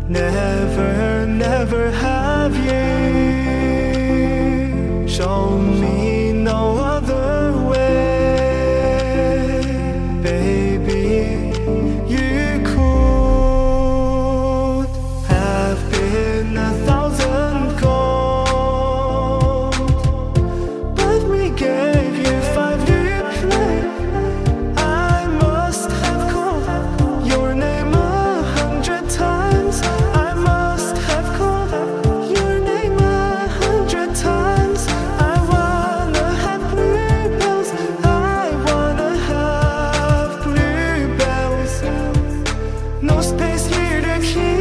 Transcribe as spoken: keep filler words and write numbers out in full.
Never, never have you shown me no other way. Baby, you could have been a thousand gold, but we gave you five new play. I must have called your name a hundred times. I must have called your name a hundred times. I wanna have bluebells. I wanna have bluebells. No space here to keep